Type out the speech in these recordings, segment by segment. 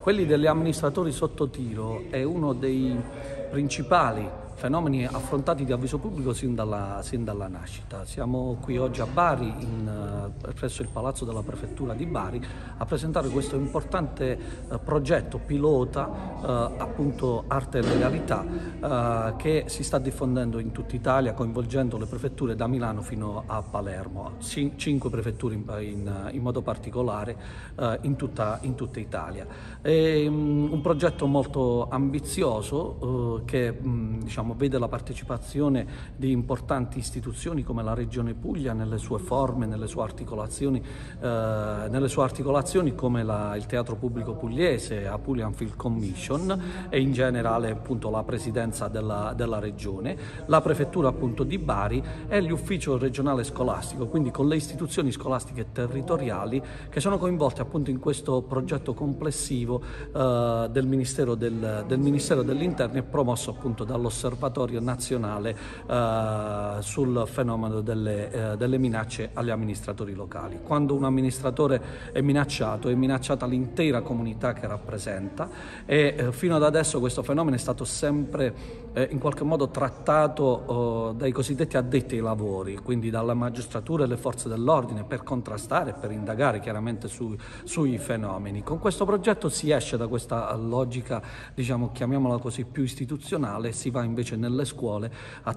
Quelli degli amministratori sotto tiro è uno dei principali fenomeni affrontati di avviso pubblico sin dalla nascita. Siamo qui oggi a Bari, presso il Palazzo della Prefettura di Bari, a presentare questo importante progetto pilota, appunto Arte e Legalità, che si sta diffondendo in tutta Italia, coinvolgendo le prefetture da Milano fino a Palermo, 5 prefetture in modo particolare in tutta Italia. È un progetto molto ambizioso che vede la partecipazione di importanti istituzioni come la Regione Puglia nelle sue forme, nelle sue articolazioni come il Teatro Pubblico Pugliese, Apulia Film Commission e in generale appunto la Presidenza della Regione, la Prefettura appunto di Bari e l'Ufficio Regionale Scolastico, quindi con le istituzioni scolastiche territoriali che sono coinvolte appunto in questo progetto complessivo del Ministero dell'Interno e promosso appunto dall'Osservatorio Nazionale sul fenomeno delle minacce agli amministratori locali. Quando un amministratore è minacciata l'intera comunità che rappresenta e fino ad adesso questo fenomeno è stato sempre in qualche modo trattato dai cosiddetti addetti ai lavori, quindi dalla magistratura e le forze dell'ordine per contrastare e per indagare chiaramente sui fenomeni. Con questo progetto si esce da questa logica, chiamiamola così, più istituzionale, si va invece nelle scuole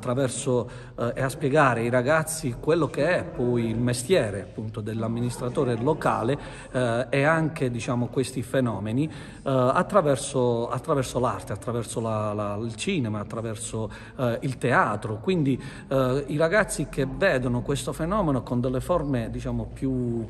e a spiegare ai ragazzi quello che è poi il mestiere appunto dell'amministratore locale e anche questi fenomeni attraverso l'arte, attraverso il cinema, attraverso il teatro. Quindi i ragazzi che vedono questo fenomeno con delle forme più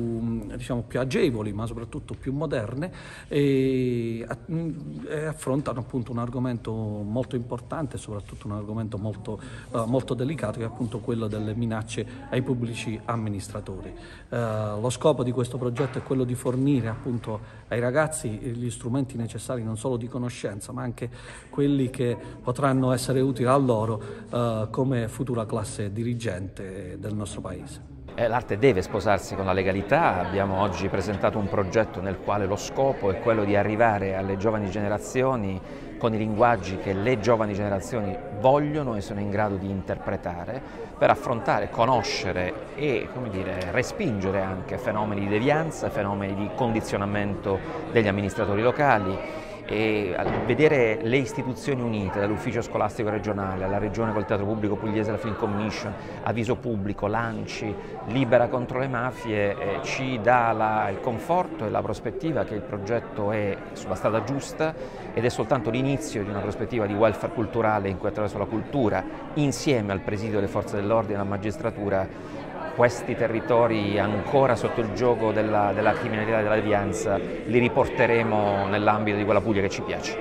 agevoli, ma soprattutto più moderne, e affrontano appunto un argomento molto importante, soprattutto un argomento molto delicato, che è appunto quello delle minacce ai pubblici amministratori. Lo scopo di questo progetto è quello di fornire appunto ai ragazzi gli strumenti necessari non solo di conoscenza, ma anche quelli che potranno essere utili a loro come futura classe dirigente del nostro Paese. L'arte deve sposarsi con la legalità. Abbiamo oggi presentato un progetto nel quale lo scopo è quello di arrivare alle giovani generazioni con i linguaggi che le giovani generazioni vogliono e sono in grado di interpretare, per affrontare, conoscere e respingere anche fenomeni di devianza, fenomeni di condizionamento degli amministratori locali. E vedere le istituzioni unite, dall'ufficio scolastico regionale alla regione col Teatro Pubblico Pugliese, la Film Commission, Avviso Pubblico, l'ANCI, Libera contro le mafie, ci dà il conforto e la prospettiva che il progetto è sulla strada giusta ed è soltanto l'inizio di una prospettiva di welfare culturale in cui attraverso la cultura, insieme al presidio delle forze dell'ordine e alla magistratura, questi territori ancora sotto il gioco della criminalità e della devianza li riporteremo nell'ambito di quella Puglia che ci piace.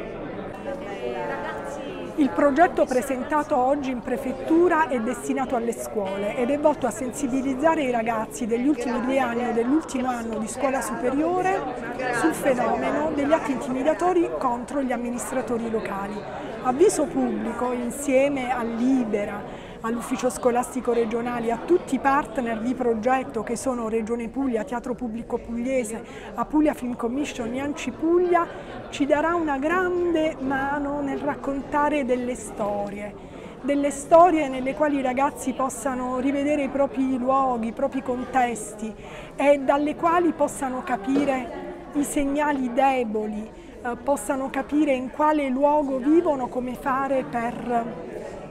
Il progetto presentato oggi in prefettura è destinato alle scuole ed è volto a sensibilizzare i ragazzi degli ultimi 2 anni o dell'ultimo anno di scuola superiore sul fenomeno degli atti intimidatori contro gli amministratori locali. Avviso Pubblico, insieme a Libera, all'Ufficio Scolastico Regionale, a tutti i partner di progetto che sono Regione Puglia, Teatro Pubblico Pugliese, Apulia Film Commission e ANCI Puglia, ci darà una grande mano nel raccontare delle storie nelle quali i ragazzi possano rivedere i propri luoghi, i propri contesti e dalle quali possano capire i segnali deboli, possano capire in quale luogo vivono, come fare per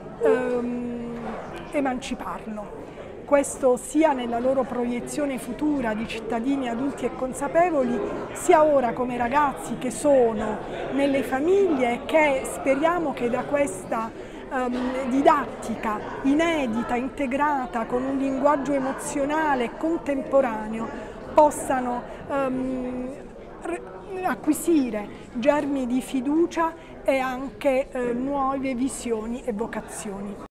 emanciparlo. Questo sia nella loro proiezione futura di cittadini adulti e consapevoli, sia ora come ragazzi che sono nelle famiglie, che speriamo che da questa didattica inedita, integrata con un linguaggio emozionale contemporaneo, possano acquisire germi di fiducia e anche nuove visioni e vocazioni.